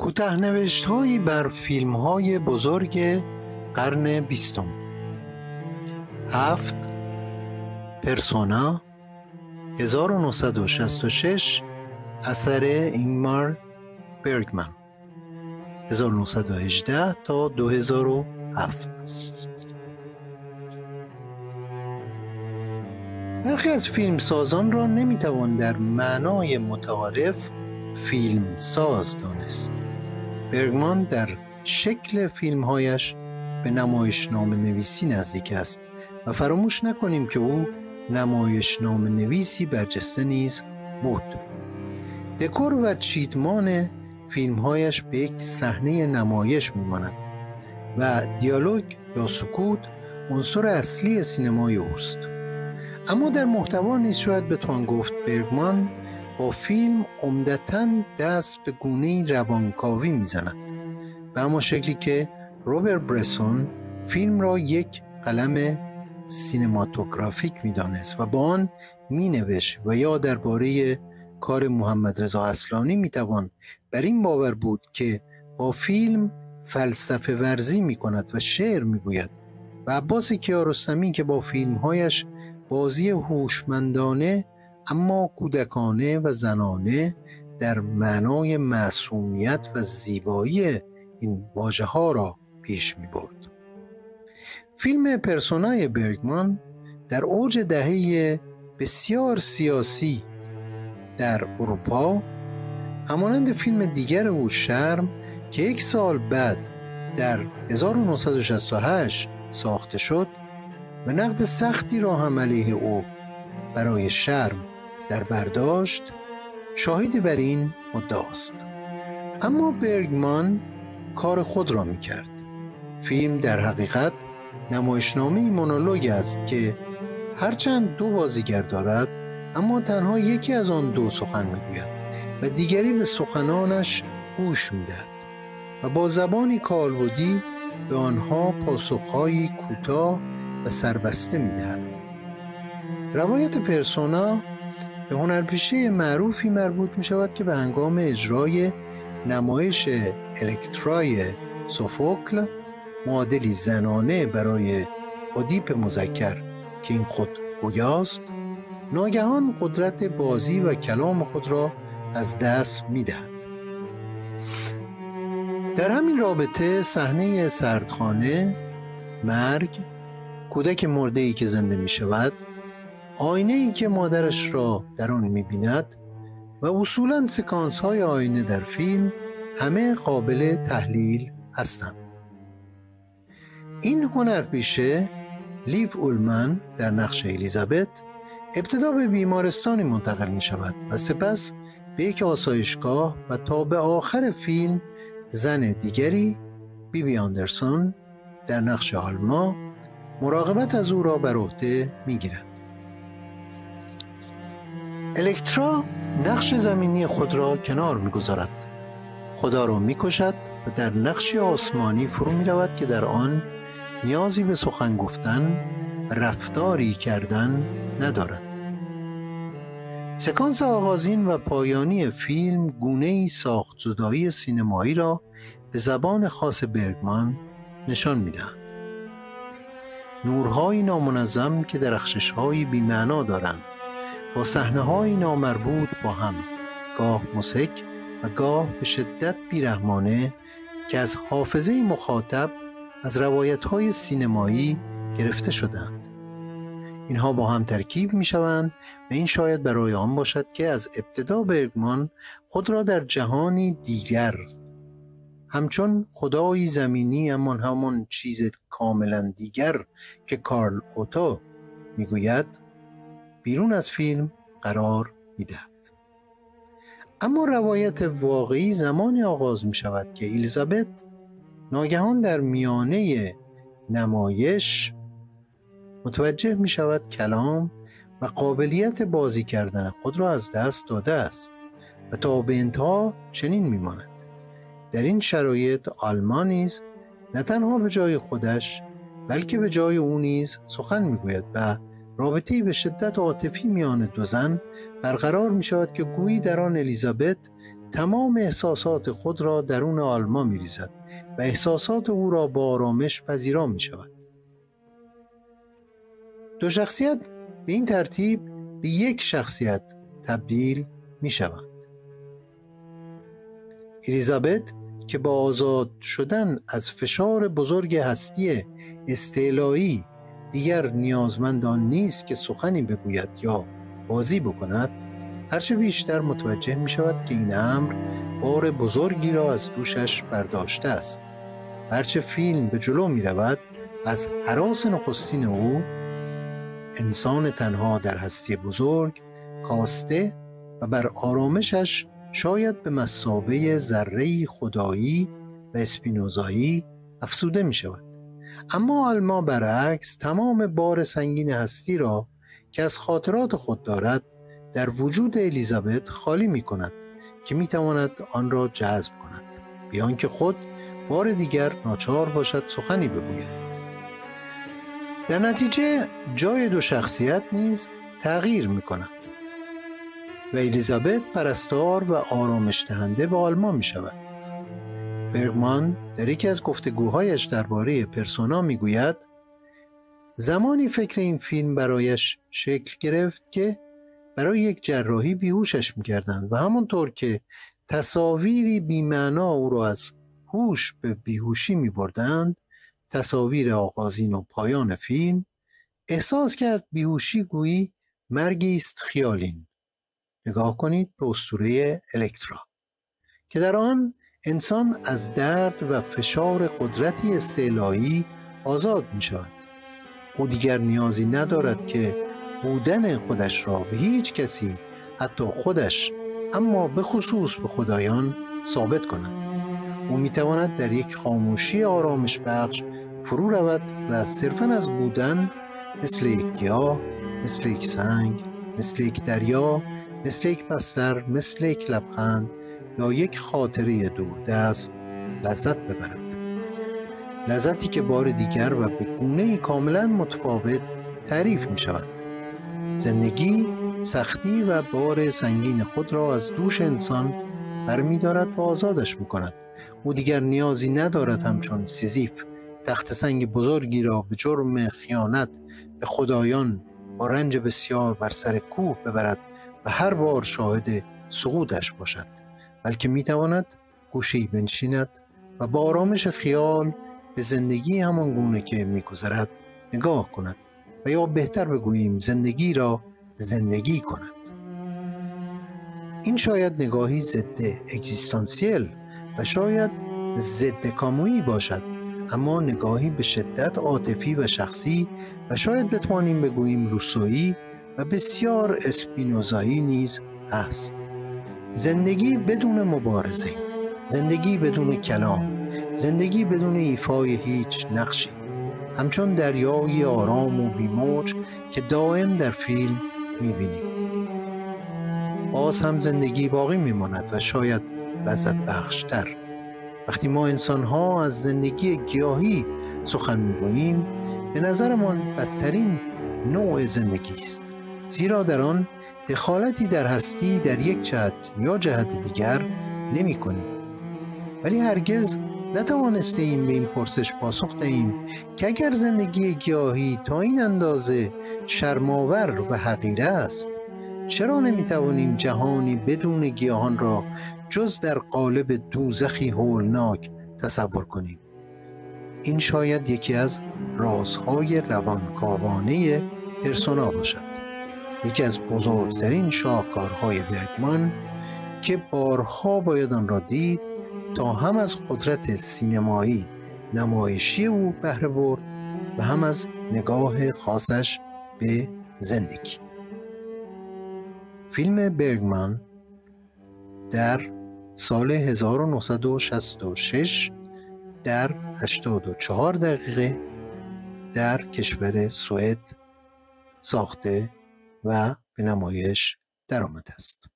کوتاه‌نوشت‌هایی بر فیلم‌های بزرگ قرن 20. 7. پرسونا 1966 اثر اینگمار برگمن 1918 تا 2007. برخی از فیلمسازان را نمیتوان در معنای متعارف فیلم ساز دانست. برگمان در شکل فیلمهایش به نمایشنامه نویسی نزدیک است و فراموش نکنیم که او نمایشنامه نویسی برجسته نیز بود. دکور و چیدمان فیلمهایش به یک صحنه نمایش میماند و دیالوگ یا سکوت عنصر اصلی سینمای اوست. اما در محتوا نیز شاید بتوان گفت برگمان با فیلم عمدتاً دست به گونه‌ای روانکاوی میزند، به همان شکلی که روبرت برسون فیلم را یک قلم سینماتوگرافیک میدانست و با آن مینوشت و یا درباره کار محمد رضا اصلانی میتوان بر این باور بود که با فیلم فلسفه ورزی میکند و شعر میگوید، و عباس کیارستمی که با فیلمهایش بازی هوشمندانه اما کودکانه و زنانه در معنای معصومیت و زیبایی این واژه‌ها را پیش می‌برد. فیلم پرسونای برگمان در اوج دهه بسیار سیاسی در اروپا، همانند فیلم دیگر او شرم که یک سال بعد در 1968 ساخته شد و نقد سختی را هم علیه او برای شرم در برداشت، شاهدی بر این مدعاست. اما برگمان کار خود را می‌کرد. فیلم در حقیقت نمایشنامه مونولوگ است که هرچند دو بازیگر دارد اما تنها یکی از آن دو سخن میگوید و دیگری به سخنانش گوش میدهد و با زبانی کالبدی به آنها پاسخهایی کوتاه و سربسته میدهد. روایت پرسونا به هنرپیشه معروفی مربوط می شود که به هنگام اجرای نمایش الکترای سوفوکل، معادلی زنانه برای اودیپ مذکر که این خود گویاست، ناگهان قدرت بازی و کلام خود را از دست می دهد. در همین رابطه صحنه سردخانه، مرگ، کودک مرده‌ای که زنده می شود، آینه‌ای که مادرش را در آن می‌بیند و اصولاً سکانس‌های آینه در فیلم همه قابل تحلیل هستند. این هنرپیشه لیو اولمن در نقش الیزابت ابتدا به بیمارستانی منتقل می‌شود و سپس به یک آسایشگاه و تا به آخر فیلم زن دیگری، بیبی آندرسون در نقش آلما، مراقبت از او را بر عهده می‌گیرد. الکترا نقش زمینی خود را کنار می‌گذارد، خدا را می‌کشد و در نقشی آسمانی فرو می‌رود که در آن نیازی به سخن گفتن و رفتاری کردن ندارد. سکانس آغازین و پایانی فیلم گونه‌ای ساخت زدایی سینمایی را به زبان خاص برگمان نشان می‌دهند. نورهای نامنظم که درخشش‌های بی‌معنا دارند، با صحنه‌های نامربوط با هم، گاه مضحک و گاه به شدت بیرحمانه که از حافظه مخاطب از روایت‌های سینمایی گرفته شدند. اینها با هم ترکیب می‌شوند و این شاید برای آن باشد که از ابتدا برگمان خود را در جهانی دیگر، همچون خدایی زمینی اما همان چیز کاملا دیگر که کارل اوتو میگوید، بیرون از فیلم قرار میدهد. اما روایت واقعی زمانی آغاز می شود که الیزابت ناگهان در میانه نمایش متوجه می شود کلام و قابلیت بازی کردن خود را از دست داده است و تا به انتها چنین می ماند. در این شرایط آلما نیز نه تنها به جای خودش بلکه به جای او نیز سخن می گوید و رابطه‌ای به شدت عاطفی میان دو زن برقرار می شود که گویی در آن الیزابت تمام احساسات خود را درون آلما می‌ریزد و احساسات او را با آرامش پذیرا می‌شود. دو شخصیت به این ترتیب به یک شخصیت تبدیل می‌شوند. الیزابت که با آزاد شدن از فشار بزرگ هستی استعلایی دیگر نیازمند آن نیست که سخنی بگوید یا بازی بکند، هرچه بیشتر متوجه می شود که این امر بار بزرگی را از دوشش برداشته است. هرچه فیلم به جلو می رود، از هراس نخستین او، انسان تنها در هستی بزرگ، کاسته و بر آرامشش شاید به مثابه ذره‌ای خدایی و اسپینوزایی افسوده می شود. اما آلما برعکس تمام بار سنگین هستی را که از خاطرات خود دارد در وجود الیزابت خالی می کند که می تواند آن را جذب کند، بیان که خود بار دیگر ناچار باشد سخنی بگوید. در نتیجه جای دو شخصیت نیز تغییر می کند و الیزابت پرستار و آرامش دهنده به آلما می شود. برگمان در یکی از گفتگوهایش درباره پرسونا می گوید زمانی فکر این فیلم برایش شکل گرفت که برای یک جراحی بیهوشش می کردند و همونطور که تصاویری بی‌معنا او را از هوش به بیهوشی می بردند، تصاویر آغازین و پایان فیلم، احساس کرد بیهوشی گویی مرگی است خیالین. نگاه کنید به اسطوره الکترا که در آن انسان از درد و فشار قدرتی استعلایی آزاد می شود. او دیگر نیازی ندارد که بودن خودش را به هیچ کسی، حتی خودش، اما به خصوص به خدایان ثابت کند. او می تواند در یک خاموشی آرامش بخش فرو رود و صرفاً از بودن مثل یک گیاه، مثل یک سنگ، مثل یک دریا، مثل یک بستر، مثل یک لبخند یا یک خاطره دوردست لذت ببرد. لذتی که بار دیگر و به گونه‌ای کاملا متفاوت تعریف می شود. زندگی سختی و بار سنگین خود را از دوش انسان برمی دارد و آزادش می کند. او دیگر نیازی ندارد همچون سیزیف تخت سنگ بزرگی را به جرم خیانت به خدایان با رنج بسیار بر سر کوه ببرد و هر بار شاهد سقوطش باشد، بلکه می تواند گوشه‌ای بنشیند و با آرامش خیال به زندگی همان گونه که می گذرد نگاه کند و یا بهتر بگوییم زندگی را زندگی کند. این شاید نگاهی ضد اگزیستانسیل و شاید ضد کامویی باشد، اما نگاهی به شدت عاطفی و شخصی و شاید بتوانیم بگوییم روسویی و بسیار اسپینوزایی نیز است. زندگی بدون مبارزه، زندگی بدون کلام، زندگی بدون ایفای هیچ نقشی، همچون دریایی آرام و بیموج که دائم در فیلم می‌بینیم. باز هم زندگی باقی می‌ماند و شاید لذت بخشتر. وقتی ما انسان‌ها از زندگی گیاهی سخن می‌گوییم، به نظرمان بدترین نوع زندگی است، زیرا در آن دخالتی در هستی در یک جهت یا جهت دیگر نمی‌کنیم. ولی هرگز نتوانستیم به این پرسش پاسخ دهیم که اگر زندگی گیاهی تا این اندازه شرم‌آور و حقیره است، چرا نمی‌توانیم جهانی بدون گیاهان را جز در قالب دوزخی هولناک تصور کنیم؟ این شاید یکی از رازهای روانکاوانه پرسونا باشد، یکی از بزرگترین شاهکارهای برگمان که بارها باید آن را دید تا هم از قدرت سینمایی نمایشی او بهره برد و هم از نگاه خاصش به زندگی. فیلم برگمان در سال 1966 در 84 دقیقه در کشور سوئد ساخته و به نمایش درآمده است.